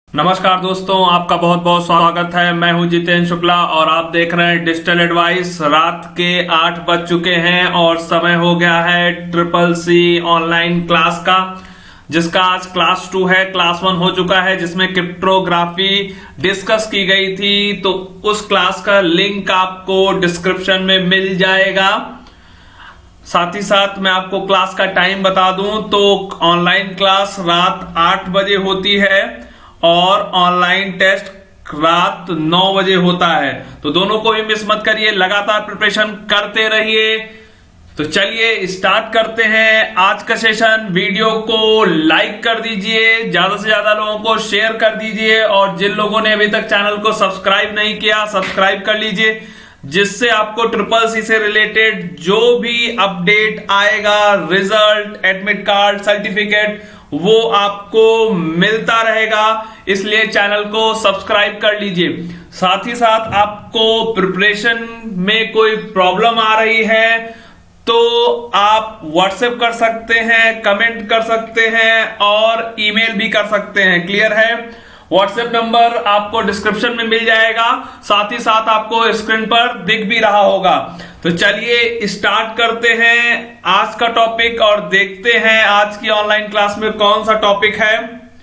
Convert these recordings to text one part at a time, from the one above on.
नमस्कार दोस्तों, आपका बहुत बहुत स्वागत है। मैं हूं जितेंद्र शुक्ला और आप देख रहे हैं डिजिटल एडवाइस। रात के 8 बज चुके हैं और समय हो गया है ट्रिपल सी ऑनलाइन क्लास का, जिसका आज क्लास 2 है। क्लास 1 हो चुका है जिसमें क्रिप्टोग्राफी डिस्कस की गई थी, तो उस क्लास का लिंक आपको डिस्क्रिप्शन में मिल जाएगा। साथ ही साथ मैं आपको क्लास का टाइम बता दूं तो ऑनलाइन क्लास रात 8 बजे होती है और ऑनलाइन टेस्ट रात 9 बजे होता है, तो दोनों को ही मिस मत करिए, लगातार प्रिपरेशन करते रहिए। तो चलिए स्टार्ट करते हैं आज का सेशन। वीडियो को लाइक कर दीजिए, ज्यादा से ज्यादा लोगों को शेयर कर दीजिए और जिन लोगों ने अभी तक चैनल को सब्सक्राइब नहीं किया सब्सक्राइब कर लीजिए, जिससे आपको ट्रिपल सी से रिलेटेड जो भी अपडेट आएगा, रिजल्ट, एडमिट कार्ड, सर्टिफिकेट, वो आपको मिलता रहेगा। इसलिए चैनल को सब्सक्राइब कर लीजिए। साथ ही साथ आपको प्रिपरेशन में कोई प्रॉब्लम आ रही है तो आप व्हाट्सएप कर सकते हैं, कमेंट कर सकते हैं और ईमेल भी कर सकते हैं। क्लियर है? व्हाट्सएप नंबर आपको डिस्क्रिप्शन में मिल जाएगा, साथ ही साथ आपको स्क्रीन पर दिख भी रहा होगा। तो चलिए स्टार्ट करते हैं आज का टॉपिक और देखते हैं आज की ऑनलाइन क्लास में कौन सा टॉपिक है।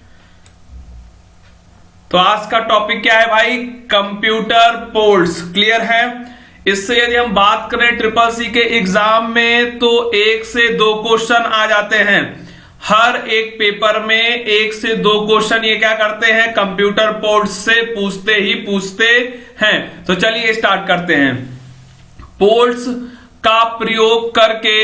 तो आज का टॉपिक क्या है भाई? Computer ports. क्लियर है? इससे यदि हम बात करें ट्रिपल सी के एग्जाम में तो 1 से 2 क्वेश्चन आ जाते हैं। हर एक पेपर में 1 से 2 क्वेश्चन ये क्या करते हैं, कंप्यूटर पोर्ट्स से पूछते ही पूछते हैं। तो चलिए स्टार्ट करते हैं। पोर्ट्स का प्रयोग करके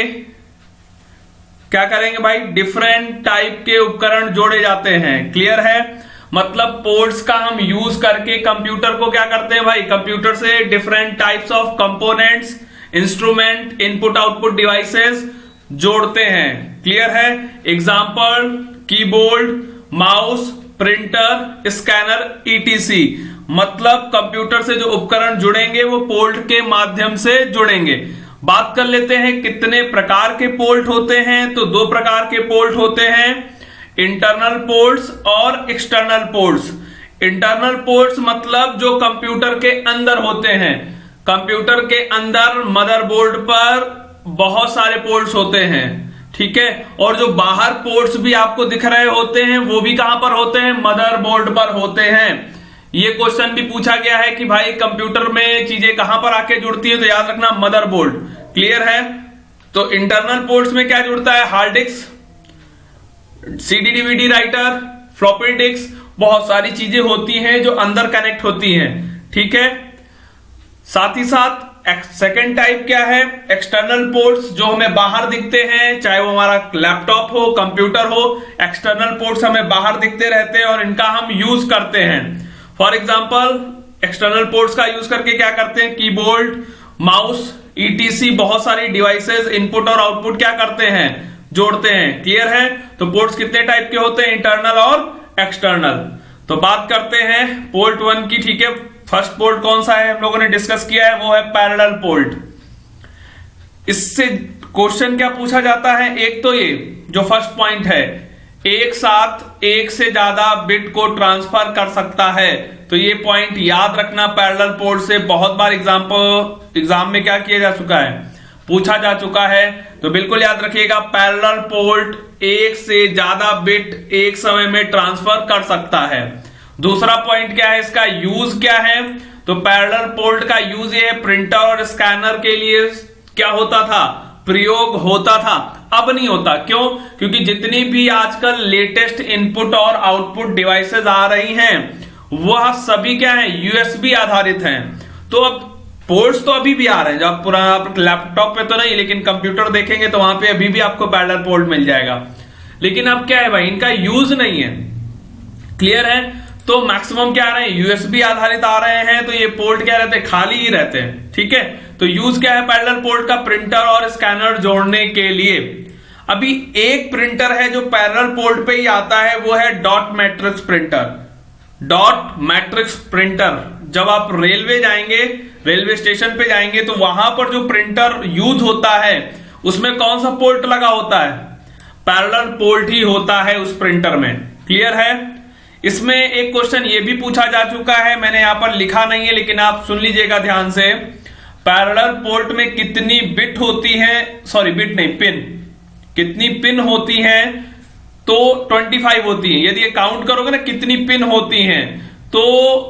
क्या करेंगे भाई? डिफरेंट टाइप के उपकरण जोड़े जाते हैं। क्लियर है? मतलब पोर्ट्स का हम यूज करके कंप्यूटर को क्या करते हैं भाई? कंप्यूटर से different types of components, instrument, input output devices जोड़ते हैं। क्लियर है? Example keyboard, mouse, printer, scanner, ETC. मतलब कंप्यूटर से जो उपकरण जुड़ेंगे वो पोर्ट के माध्यम से जुड़ेंगे। बात कर लेते हैं कितने प्रकार के पोर्ट होते हैं। तो 2 प्रकार के पोर्ट होते हैं, इंटरनल पोर्ट्स और एक्सटर्नल पोर्ट्स। इंटरनल पोर्ट्स मतलब जो कंप्यूटर के अंदर होते हैं। कंप्यूटर के अंदर मदरबोर्ड पर बहुत सारे पोर्ट्स होते हैं, ठीक है। और जो बाहर पोर्ट्स भी आपको दिख रहे होते हैं वो भी कहां पर होते हैं? मदरबोर्ड पर होते हैं। ये क्वेश्चन भी पूछा गया है कि भाई कंप्यूटर में चीजें कहां पर आके जुड़ती है, तो याद रखना मदरबोर्ड। क्लियर है? तो इंटरनल पोर्ट्स में क्या जुड़ता है? Hard disk, CD DVD writer, floppy disk, बहुत सारी चीजें होती हैं जो अंदर कनेक्ट होती हैं, ठीक है। साथ ही साथ सेकेंड टाइप क्या है? एक्सटर्नल पोर्ट्स, जो हमें बाहर दिखते हैं, चाहे वो हमारा लैपटॉप हो, कंप्यूटर हो, एक्सटर्नल पोर्ट्स हमें बाहर दिखते रहते हैं और इनका हम यूज करते हैं। फॉर एग्जाम्पल एक्सटर्नल पोर्ट्स का यूज करके क्या करते हैं? कीबोर्ड, माउस, ईटीसी, बहुत सारी डिवाइसेस इनपुट और आउटपुट क्या करते हैं? जोड़ते हैं। क्लियर है? तो पोर्ट्स कितने टाइप के होते हैं? इंटरनल और एक्सटर्नल। तो बात करते हैं पोर्ट 1 की, ठीक है। फर्स्ट पोर्ट कौन सा है हम लोगों ने डिस्कस किया है, वो है पैरेलल पोर्ट। इससे क्वेश्चन क्या पूछा जाता है? एक तो ये जो फर्स्ट पॉइंट है, एक साथ एक से ज्यादा बिट को ट्रांसफर कर सकता है। तो ये पॉइंट याद रखना। पैरेलल पोर्ट से बहुत बार एग्जाम में क्या किया जा चुका है, पूछा जा चुका है। तो बिल्कुल याद रखिएगा, पैरेलल पोर्ट एक से ज्यादा बिट एक समय में ट्रांसफर कर सकता है। दूसरा पॉइंट क्या है, इसका यूज क्या है? तो पैरेलल पोर्ट का यूज ये है, प्रिंटर और स्कैनर के लिए क्या होता था? प्रयोग होता था। अब नहीं होता। क्यों? क्योंकि जितनी भी आजकल लेटेस्ट इनपुट और आउटपुट डिवाइसेस आ रही हैं वह सभी क्या है? यूएसबी आधारित हैं। तो अब पोर्ट्स तो अभी भी आ रहे हैं, जब पुराना लैपटॉप पे तो नहीं, लेकिन कंप्यूटर देखेंगे तो वहां पे अभी भी आपको पैरेलल पोर्ट मिल जाएगा। लेकिन अब क्या है भाई, इनका यूज नहीं है। क्लियर है? तो मैक्सिमम क्या आ रहे हैं? यूएसबी आधारित आ रहे हैं। तो ये पोर्ट क्या रहते हैं? खाली ही रहते हैं, ठीक है। तो यूज क्या है पैरेलल पोर्ट का? प्रिंटर और स्कैनर जोड़ने के लिए। अभी एक प्रिंटर है जो पैरेलल पोर्ट पे ही आता है, वो है dot matrix printer. Dot matrix printer, जब आप रेलवे जाएंगे, रेलवे स्टेशन पे जाएंगे तो वहां पर जो प्रिंटर यूज होता है उसमें कौन सा पोर्ट लगा होता है? पैरेलल पोर्ट ही होता है उस प्रिंटर में। क्लियर है? इसमें एक क्वेश्चन ये भी पूछा जा चुका है, मैंने यहां पर लिखा नहीं है लेकिन आप सुन लीजिएगा ध्यान से। पैरेलल पोर्ट में कितनी बिट होती है, सॉरी बिट नहीं पिन, कितनी पिन होती है? तो 25 होती है। यदि ये काउंट करोगे ना कितनी पिन होती हैं तो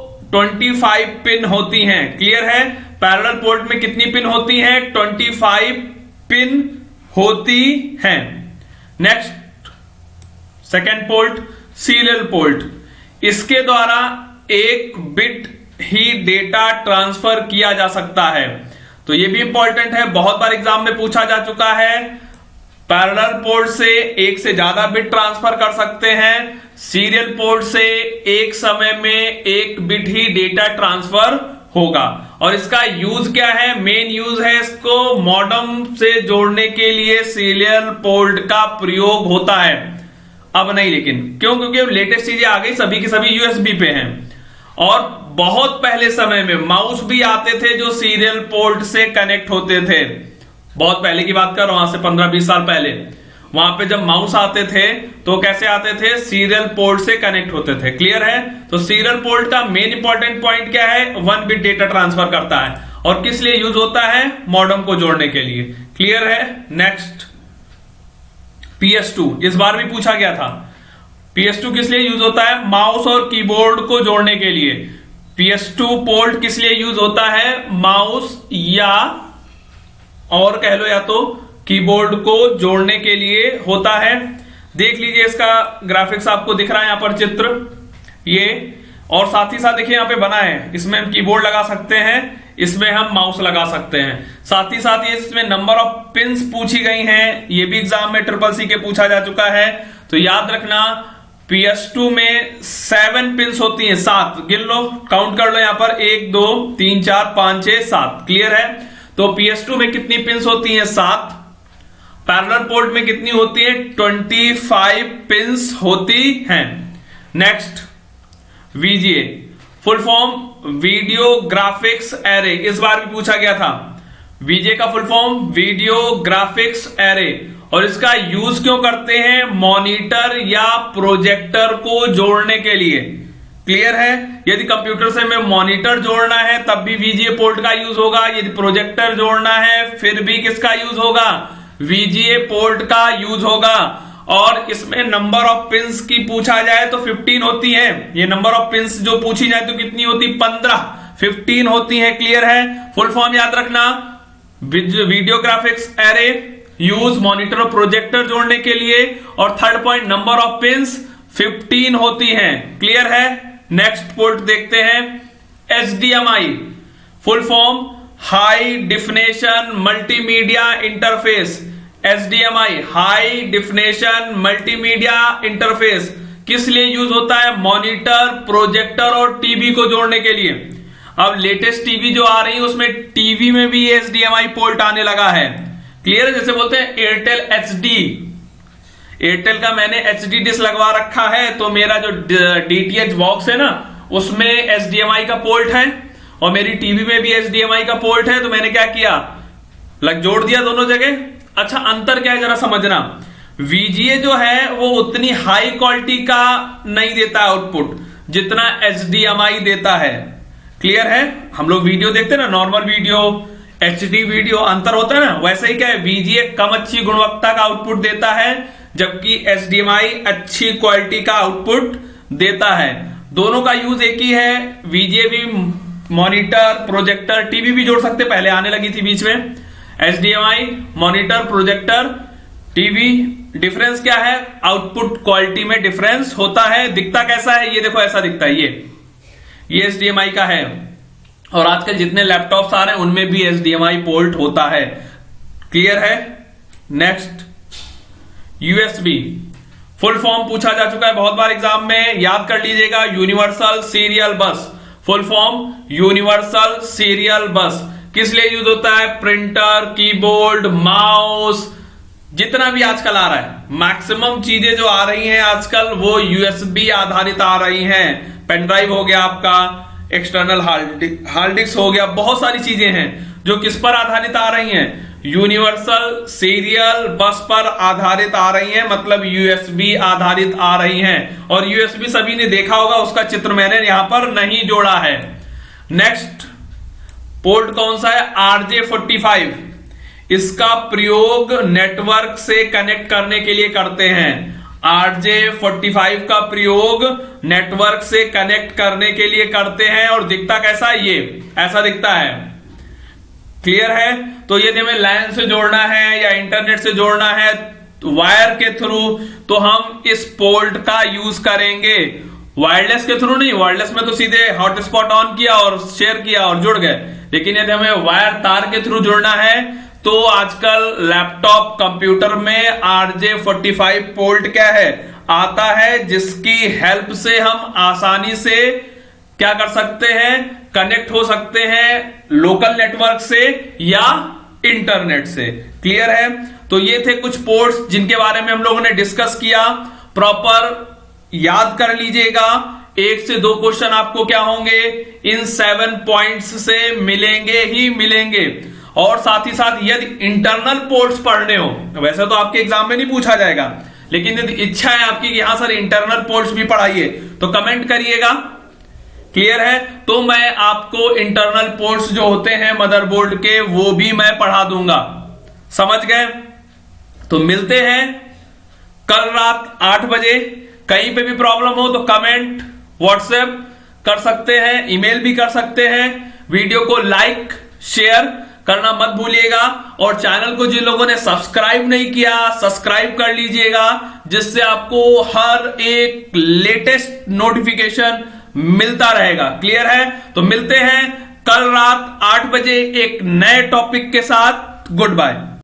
25 पिन होती हैं। क्लियर है? पैरेलल पोर्ट में कितनी पिन होती हैं? 25 पिन होती हैं। Next second port, serial port. इसके द्वारा एक बिट ही डेटा ट्रांसफर किया जा सकता है। तो ये भी इंपॉर्टेंट है, बहुत बार एग्जाम में पूछा जा चुका है। पैरेलल पोर्ट से एक से ज्यादा बिट ट्रांसफर कर सकते हैं, सीरियल पोर्ट से एक समय में एक बिट ही डेटा ट्रांसफर होगा। और इसका यूज क्या है? मेन यूज है इसको मॉडेम से जोड़ने के लिए सीरियल पोर्ट का प्रयोग होता है। अब नहीं, लेकिन क्यों? क्योंकि लेटेस्ट चीजें आ गई, सभी की सभी यूएसबी पे हैं। और बहुत पहले समय में माउस भी आते थे जो सीरियल पोर्ट से कनेक्ट होते थे। बहुत पहले की बात कर रहा हूं, वहां से 15-20 साल पहले। वहां पे जब माउस आते थे तो कैसे आते थे? सीरियल पोर्ट से कनेक्ट होते थे। क्लियर है? तो सीरियल पोर्ट का मेन इंपॉर्टेंट पॉइंट क्या है? 1 बिट डेटा ट्रांसफर करता है। और किस लिए यूज होता है? मॉडेम को जोड़ने के लिए। क्लियर है? नेक्स्ट PS2, इस बार भी पूछा गया था। PS2 किस लिए यूज होता है? माउस और कीबोर्ड को जोड़ने के लिए। PS2 पोर्ट किस लिए यूज होता है? माउस या और कह लो या तो कीबोर्ड को जोड़ने के लिए होता है। देख लीजिए इसका ग्राफिक्स आपको दिख रहा है यहां पर चित्र ये, और साथ ही साथ देखिए यहां पे बना है, इसमें हम कीबोर्ड लगा सकते हैं, इसमें हम माउस लगा सकते हैं। साथ ही साथ ये इसमें नंबर ऑफ पिंस पूछी गई हैं, ये भी एग्जाम में SSC के पूछा जा चुका है। तो याद रखना PS2 में 7 पिंस होती हैं, 7 गिन लो, काउंट कर लो यहां पर 1 2 3 4 5 6 7। क्लियर है? तो PS2 में कितनी पिंस होती हैं? 7। पैरेलल पोर्ट में कितनी होती है? 25 पिंस होती हैं। Next VGA, full form video graphics array, इस बार भी पूछा गया था। VGA का full form video graphics array. और इसका यूज क्यों करते हैं? मॉनिटर या प्रोजेक्टर को जोड़ने के लिए। क्लियर है? यदि कंप्यूटर से हमें मॉनिटर जोड़ना है तब भी VGA पोर्ट का यूज होगा, यदि प्रोजेक्टर जोड़ना है फिर भी किसका यूज होगा? VGA पोर्ट का यूज होगा। और इसमें नंबर ऑफ पिंस की पूछा जाए तो 15 होती है। ये नंबर ऑफ पिंस जो पूछी जाए तो कितनी होती? 15 होती है। क्लियर है? फुल फॉर्म याद रखना, video graphics array use monitor और प्रोजेक्टर जोड़ने के लिए। और third point, number of pins 15 होती हैं। क्लियर है? नेक्स्ट पोर्ट देखते हैं, HDMI, full form high definition multimedia interface. HDMI high definition multimedia interface किस लिए यूज होता है? मॉनिटर, प्रोजेक्टर और टीवी को जोड़ने के लिए। अब लेटेस्ट टीवी जो आ रही है उसमें टीवी में भी HDMI पोर्ट आने लगा है। क्लियर है? जैसे बोलते हैं एयरटेल HD, एयरटेल का मैंने HD डिश लगवा रखा है तो मेरा जो DTH बॉक्स है ना उसमें HDMI का पोर्ट है और मेरी टीवी में भी HDMI का पोर्ट है। तो मैंने क्या किया? जोड़ दिया दोनों जगह। अच्छा, अंतर क्या है जरा समझना। VGA जो है वो उतनी हाई क्वालिटी का नहीं देता आउटपुट जितना HDMI देता है। क्लियर है? हम लोग वीडियो देखते हैं ना, नॉर्मल वीडियो, HD वीडियो, अंतर होता है ना। वैसे ही क्या है, VGA कम अच्छी गुणवत्ता का आउटपुट देता है जबकि HDMI अच्छी क्वालिटी का आउटपुट देता है। दोनों का यूज एक ही है। VGA भी मॉनिटर, प्रोजेक्टर, टीवी भी जोड़ सकते, पहले आने लगी थी बीच में। HDMI monitor, projector, TV, difference क्या है? आउटपुट क्वालिटी में डिफरेंस होता है। दिखता कैसा है? ये देखो ऐसा दिखता है। ये HDMI का है। और आजकल जितने लैपटॉप्स आ रहे हैं उनमें भी HDMI पोर्ट होता है। क्लियर है? नेक्स्ट USB, फुल फॉर्म पूछा जा चुका है बहुत बार एग्जाम में, याद कर लीजिएगा। Universal serial bus, full form universal serial bus किस लिए यूज होता है? प्रिंटर, कीबोर्ड, माउस, जितना भी आजकल आ रहा है, मैक्सिमम चीजें जो आ रही हैं आजकल वो USB आधारित आ रही हैं। पेन ड्राइव हो गया आपका, एक्सटर्नल हार्ड डिस्क हो गया, बहुत सारी चीजें हैं जो किस पर आधारित आ रही हैं? यूनिवर्सल सीरियल बस पर आधारित आ रही हैं, मतलब यूएसबी आधारित आ रही हैं। और यूएसबी सभी ने देखा होगा, उसका चित्र मैंने यहां पर नहीं जोड़ा है। नेक्स्ट पोर्ट कौन सा है? RJ45। इसका प्रयोग नेटवर्क से कनेक्ट करने के लिए करते हैं। RJ45 का प्रयोग नेटवर्क से कनेक्ट करने के लिए करते हैं। और दिखता कैसा है? ये ऐसा दिखता है। क्लियर है? तो यदि हमें लैन से जोड़ना है या इंटरनेट से जोड़ना है वायर के थ्रू, तो हम इस पोर्ट का यूज करेंगे। वायरलेस के थ्रू नहीं, वायरलेस में तो सीधे हॉटस्पॉट ऑन किया और शेयर किया और जुड़ गए। लेकिन यदि हमें वायर तार के थ्रू जुड़ना है तो आजकल लैपटॉप कंप्यूटर में RJ45 पोर्ट क्या है? आता है, जिसकी हेल्प से हम आसानी से क्या कर सकते हैं? कनेक्ट हो सकते हैं लोकल नेटवर्क से या इंटरनेट से। क्लियर है? तो ये थे कुछ पोर्ट्स जिनके बारे में हम लोगों ने डिस्कस किया। प्रॉपर याद कर लीजिएगा, 1 से 2 क्वेश्चन आपको क्या होंगे? इन 7 पॉइंट्स से मिलेंगे ही मिलेंगे। और साथ ही साथ यदि इंटरनल पोर्ट्स पढ़ने हो, वैसे तो आपके एग्जाम में नहीं पूछा जाएगा, लेकिन यदि इच्छा है आपकी कि यहां सर इंटरनल पोर्ट्स भी पढ़ाइए, तो कमेंट करिएगा। क्लियर है? तो मैं आपको इंटरनल पोर्ट्स जो होते हैं मदरबोर्ड के, वो भी मैं पढ़ा दूंगा। समझ गए? तो मिलते हैं कल रात 8 बजे। कहीं पे भी प्रॉब्लम हो तो कमेंट, व्हाट्सएप कर सकते हैं, ईमेल भी कर सकते हैं। वीडियो को लाइक शेयर करना मत भूलिएगा। और चैनल को जिन लोगों ने सब्सक्राइब नहीं किया, सब्सक्राइब कर लीजिएगा, जिससे आपको हर एक लेटेस्ट नोटिफिकेशन मिलता रहेगा। क्लियर है? तो मिलते हैं कल रात 8 बजे एक नए टॉपिक के साथ। Good bye.